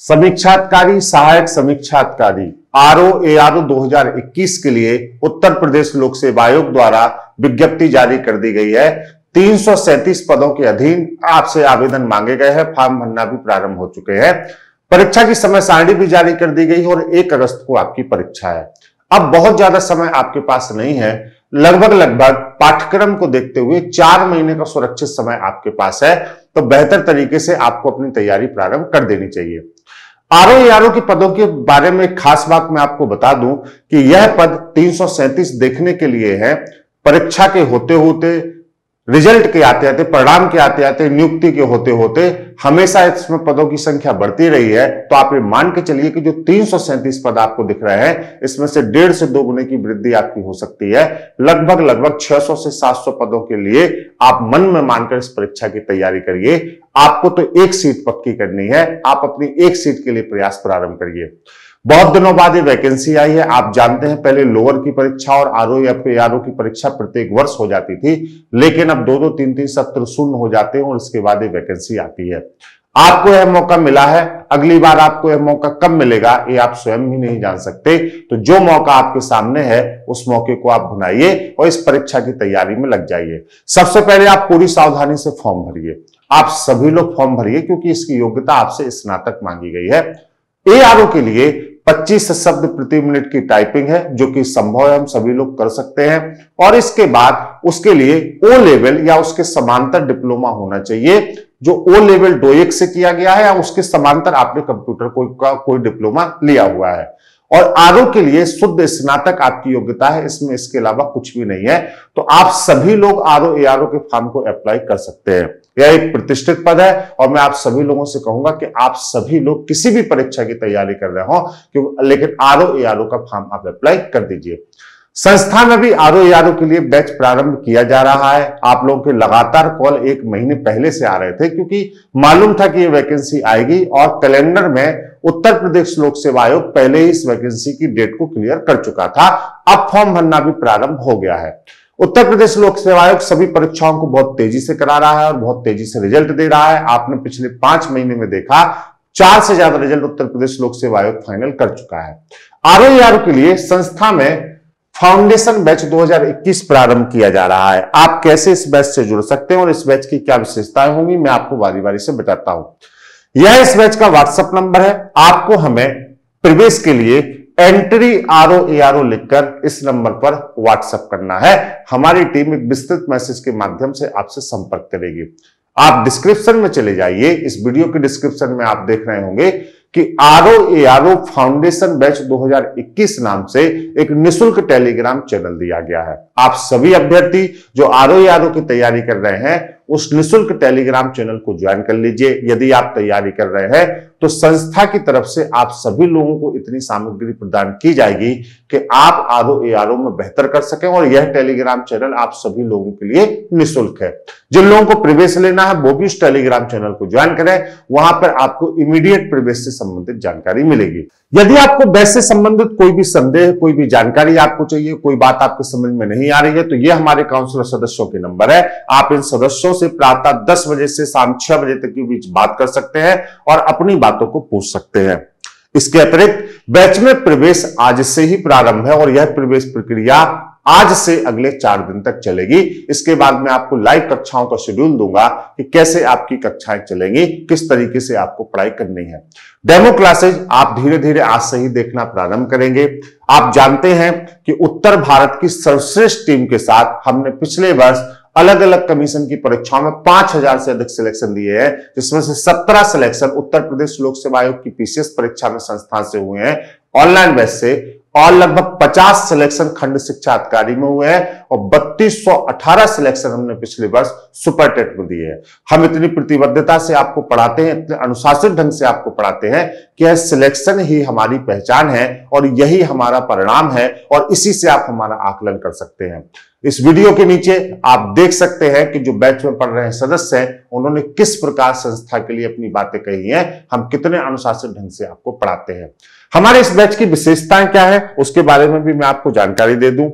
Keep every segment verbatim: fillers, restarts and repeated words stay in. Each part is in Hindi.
समीक्षाधिकारी सहायक समीक्षाधिकारी आर ओ ए आर ओ दो हज़ार इक्कीस के लिए उत्तर प्रदेश लोक सेवा आयोग द्वारा विज्ञप्ति जारी कर दी गई है। तीन सौ सैंतीस पदों के अधीन आपसे आवेदन मांगे गए हैं। फॉर्म भरना भी प्रारंभ हो चुके हैं। परीक्षा की समय सारणी भी जारी कर दी गई है और एक अगस्त को आपकी परीक्षा है। अब बहुत ज्यादा समय आपके पास नहीं है। लगभग लगभग पाठ्यक्रम को देखते हुए चार महीने का सुरक्षित समय आपके पास है, तो बेहतर तरीके से आपको अपनी तैयारी प्रारंभ कर देनी चाहिए। आर ओ ए आर ओ के पदों के बारे में एक खास बात मैं आपको बता दूं कि यह पद तीन सौ सैंतीस देखने के लिए है। परीक्षा के होते होते, रिजल्ट के आते आते, परिणाम के आते आते, नियुक्ति के होते होते हमेशा इसमें पदों की संख्या बढ़ती रही है। तो आप ये मान के चलिए कि जो तीन सौ सैंतीस पद आपको दिख रहे हैं, इसमें से डेढ़ से दो गुने की वृद्धि आपकी हो सकती है। लगभग लगभग छह सौ से सात सौ पदों के लिए आप मन में मानकर इस परीक्षा की तैयारी करिए। आपको तो एक सीट पक्की करनी है। आप अपनी एक सीट के लिए प्रयास प्रारंभ करिए। बहुत दिनों बाद ये वैकेंसी आई है। आप जानते हैं पहले लोअर की परीक्षा और आर ओ ए आर ओ की परीक्षा प्रत्येक वर्ष हो जाती थी, लेकिन अब दो दो तीन तीन सत्र शून्य हो जाते हैं और इसके बाद ये वैकेंसी आती है। आपको यह मौका मिला है। अगली बार आपको यह मौका कब मिलेगा ये आप स्वयं भी नहीं जान सकते। तो जो मौका आपके सामने है उस मौके को आप भुनाइए और इस परीक्षा की तैयारी में लग जाइए। सबसे पहले आप पूरी सावधानी से फॉर्म भरिए। आप सभी लोग फॉर्म भरिए क्योंकि इसकी योग्यता आपसे स्नातक मांगी गई है। ए आर ओ के लिए पच्चीस शब्द प्रति मिनट की टाइपिंग है, जो कि संभव है, हम सभी लोग कर सकते हैं। और इसके बाद उसके लिए ओ लेवल या उसके समांतर डिप्लोमा होना चाहिए, जो ओ लेवल डोएक से किया गया है या उसके समांतर आपने कंप्यूटर कोई का कोई डिप्लोमा लिया हुआ है। और आर ओ के लिए शुद्ध स्नातक आपकी योग्यता है, इसमें इसके अलावा कुछ भी नहीं है। तो आप सभी लोग आर ओ ए आर ओ के फॉर्म को अप्लाई कर सकते हैं। यह एक प्रतिष्ठित पद है और मैं आप सभी लोगों से कहूंगा कि आप सभी लोग किसी भी परीक्षा की तैयारी कर रहे हो, लेकिन आर ओ ए आर ओ का फॉर्म आप अप्लाई कर दीजिए। संस्था में भी आर ओ ए आर ओ के लिए बैच प्रारंभ किया जा रहा है। आप लोगों के लगातार कॉल एक महीने पहले से आ रहे थे, क्योंकि मालूम था कि ये वैकेंसी आएगी और कैलेंडर में उत्तर प्रदेश लोक सेवा आयोग पहले ही इस वैकेंसी की डेट को क्लियर कर चुका था। अब फॉर्म भरना भी प्रारंभ हो गया है। उत्तर प्रदेश लोक सेवा आयोग सभी परीक्षाओं को बहुत तेजी से करा रहा है और बहुत तेजी से रिजल्ट दे रहा है। आपने पिछले पांच महीने में देखा चार से ज्यादा रिजल्ट उत्तर प्रदेश लोक सेवा आयोग फाइनल कर चुका है। आर ओ ए आर ओ के लिए संस्था में फाउंडेशन बैच दो हज़ार इक्कीस प्रारंभ किया जा रहा है। आप कैसे इस बैच से जुड़ सकते हैं और इस बैच की क्या विशेषताएं होंगी, मैं आपको बारी बारी से बताता हूं। यह इस बैच का व्हाट्सएप नंबर है। आपको हमें प्रवेश के लिए entry R O A R O लिखकर इस नंबर पर व्हाट्सएप करना है। हमारी टीम एक विस्तृत मैसेज के माध्यम से आपसे संपर्क करेगी। आप डिस्क्रिप्शन में चले जाइए। इस वीडियो के डिस्क्रिप्शन में आप देख रहे होंगे कि R O A R O foundation batch दो हज़ार इक्कीस नाम से एक निशुल्क टेलीग्राम चैनल दिया गया है। आप सभी अभ्यर्थी जो आर ओ ए आर ओ की तैयारी कर रहे हैं उस निशुल्क टेलीग्राम चैनल को ज्वाइन कर लीजिए। यदि आप तैयारी कर रहे हैं तो संस्था की तरफ से आप सभी लोगों को इतनी सामग्री प्रदान की जाएगी कि आप आर ओ ए आर ओ में बेहतर कर सकें। और यह टेलीग्राम चैनल आप सभी लोगों के लिए निःशुल्क है। जिन लोगों को प्रवेश लेना है वो भी इस टेलीग्राम चैनल को ज्वाइन करें। वहां पर आपको इमीडिएट प्रवेश से संबंधित जानकारी मिलेगी। यदि आपको बैच से संबंधित कोई भी संदेह, कोई भी जानकारी आपको चाहिए, कोई बात आपके समझ में नहीं आ रही है, तो ये हमारे काउंसलर सदस्यों के नंबर है। आप इन सदस्यों से प्रातः दस बजे से शाम छह बजे तक के बीच बात कर सकते हैं और अपनी बातों को पूछ सकते हैं। इसके अतिरिक्त बैच में प्रवेश आज से ही प्रारंभ है और यह प्रवेश प्रक्रिया आज से अगले चार दिन तक चलेगी। इसके बाद मैं आपको लाइव कक्षाओं का शेड्यूल दूंगा कि कैसे आपकी कक्षाएं चलेंगी, किस तरीके से आपको पढ़ाई करनी है। डेमो क्लासेज आप धीरे धीरे आज से ही देखना प्रारंभ करेंगे। आप जानते हैं कि उत्तर भारत की सर्वश्रेष्ठ टीम के साथ हमने पिछले वर्ष अलग अलग कमीशन की परीक्षाओं में पांच हजार से अधिक सिलेक्शन दिए हैं, जिसमें से सत्रह सिलेक्शन उत्तर प्रदेश लोक सेवा आयोग की पी सी एस परीक्षा में संस्थान से हुए हैं ऑनलाइन बेस से, और लगभग पचास सिलेक्शन खंड शिक्षा अधिकारी में हुए हैं और बत्तीस सौ अठारह सिलेक्शन हमने पिछले वर्ष सुपर टेट में दिए हैं। हम इतनी प्रतिबद्धता से आपको पढ़ाते हैं, इतने अनुशासित ढंग से आपको पढ़ाते हैं कि यह सिलेक्शन ही हमारी पहचान है और यही हमारा परिणाम है और इसी से आप हमारा आकलन कर सकते हैं। इस वीडियो के नीचे आप देख सकते हैं कि जो बैच में पढ़ रहे हैं सदस्य हैं, उन्होंने किस प्रकार संस्था के लिए अपनी बातें कही हैं, हम कितने अनुशासित ढंग से आपको पढ़ाते हैं। हमारे इस बैच की विशेषताएं क्या है उसके बारे में भी मैं आपको जानकारी दे दूं।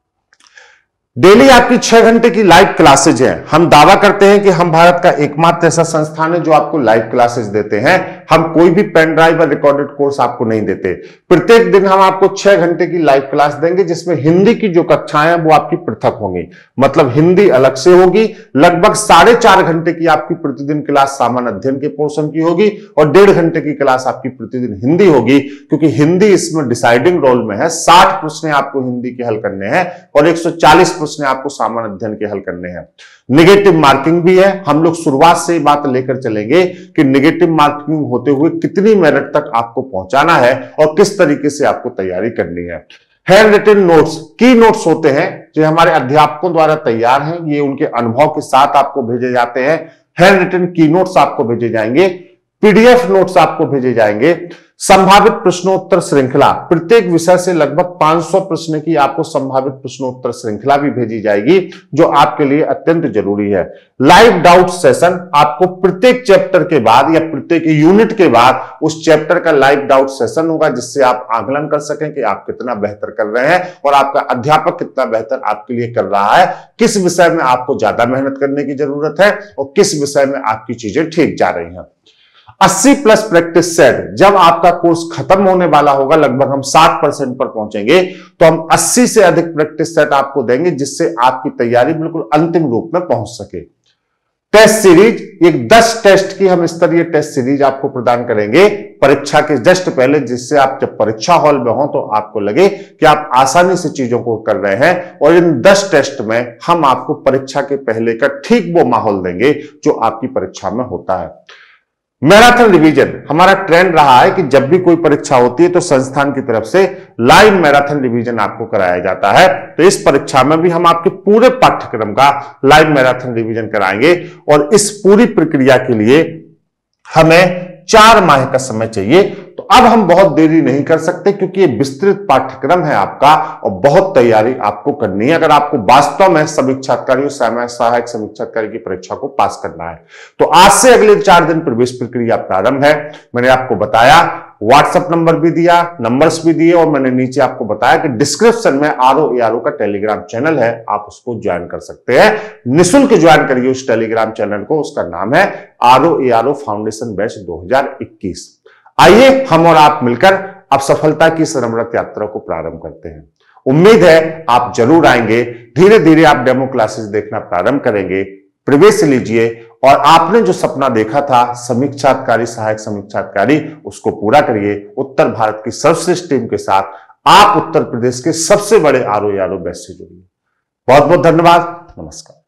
डेली आपकी छह घंटे की लाइव क्लासेज है। हम दावा करते हैं कि हम भारत का एकमात्र ऐसा संस्थान है जो आपको लाइव क्लासेज देते हैं। हम कोई भी पेन ड्राइव या रिकॉर्डेड कोर्स आपको नहीं देते। प्रत्येक दिन हम आपको छह घंटे की लाइव क्लास देंगे, जिसमें हिंदी की जो कक्षाएं हैं वो आपकी पृथक होंगी, मतलब हिंदी अलग से होगी। लगभग साढ़े चार घंटे की आपकी प्रतिदिन क्लास सामान्य अध्ययन के पोर्शन की होगी और डेढ़ घंटे की क्लास आपकी प्रतिदिन हिंदी होगी, क्योंकि हिंदी इसमें डिसाइडिंग रोल में है। साठ प्रश्न आपको हिंदी के हल करने हैं और एक सौ चालीस प्रश्न आपको सामान्य अध्ययन के हल करने हैं। नेगेटिव मार्किंग भी है। हम लोग शुरुआत से बात लेकर चलेंगे कि नेगेटिव मार्किंग होते हुए कितनी मिनट तक आपको पहुंचाना है और किस तरीके से आपको तैयारी करनी है। Hand written notes, key notes होते हैं जो हमारे अध्यापकों द्वारा तैयार हैं, ये उनके अनुभव के साथ आपको भेजे जाते हैं। हैंड रिटन की नोट्स आपको भेजे जाएंगे, पीडीएफ नोट्स आपको भेजे जाएंगे। संभावित प्रश्नोत्तर श्रृंखला, प्रत्येक विषय से लगभग पाँच सौ प्रश्न की आपको संभावित प्रश्नोत्तर श्रृंखला भी भेजी जाएगी, जो आपके लिए अत्यंत जरूरी है। लाइव डाउट सेशन, आपको प्रत्येक चैप्टर के बाद या प्रत्येक यूनिट के बाद उस चैप्टर का लाइव डाउट सेशन होगा, जिससे आप आकलन कर सकें कि आप कितना बेहतर कर रहे हैं और आपका अध्यापक कितना बेहतर आपके लिए कर रहा है, किस विषय में आपको ज्यादा मेहनत करने की जरूरत है और किस विषय में आपकी चीजें ठीक जा रही हैं। अस्सी प्लस प्रैक्टिस सेट, जब आपका कोर्स खत्म होने वाला होगा, लगभग हम साठ परसेंट पर पहुंचेंगे, तो हम अस्सी से अधिक प्रैक्टिस सेट आपको देंगे, जिससे आपकी तैयारी बिल्कुल अंतिम रूप में पहुंच सके। टेस्ट सीरीज, एक दस टेस्ट की हम स्तरीय टेस्ट सीरीज आपको प्रदान करेंगे परीक्षा के जस्ट पहले, जिससे आप जब परीक्षा हॉल में हो तो आपको लगे कि आप आसानी से चीजों को कर रहे हैं। और इन दस टेस्ट में हम आपको परीक्षा के पहले का ठीक वो माहौल देंगे जो आपकी परीक्षा में होता है। मैराथन रिवीजन, हमारा ट्रेंड रहा है कि जब भी कोई परीक्षा होती है तो संस्थान की तरफ से लाइव मैराथन रिवीजन आपको कराया जाता है। तो इस परीक्षा में भी हम आपके पूरे पाठ्यक्रम का लाइव मैराथन रिवीजन कराएंगे और इस पूरी प्रक्रिया के लिए हमें चार माह का समय चाहिए। तो अब हम बहुत देरी नहीं कर सकते, क्योंकि ये विस्तृत पाठ्यक्रम है आपका और बहुत तैयारी आपको करनी है अगर आपको वास्तव में समीक्षाधिकारी और सहायक समीक्षाधिकारी की परीक्षा को पास करना है। तो आज से अगले चार दिन प्रवेश प्रक्रिया प्रारंभ है। मैंने आपको बताया, व्हाट्सएप नंबर भी दिया, नंबर्स भी दिए और मैंने नीचे आपको बताया कि डिस्क्रिप्शन में आरओ एआरओ का टेलीग्राम चैनल है, आप उसको ज्वाइन कर सकते हैं। निःशुल्क ज्वाइन करिए उस टेलीग्राम चैनल को, उसका नाम है आरओ एआरओ फाउंडेशन बैच दो हज़ार इक्कीस। आइए हम और आप मिलकर अब सफलता की इस अनवरत यात्रा को प्रारंभ करते हैं। उम्मीद है आप जरूर आएंगे। धीरे धीरे आप डेमो क्लासेस देखना प्रारंभ करेंगे। प्रवेश लीजिए और आपने जो सपना देखा था समीक्षाधिकारी, सहायक समीक्षाधिकारी, उसको पूरा करिए। उत्तर भारत की सर्वश्रेष्ठ टीम के साथ आप उत्तर प्रदेश के सबसे बड़े आरओ एआरओ बैच से जुड़िए। बहुत बहुत धन्यवाद। नमस्कार।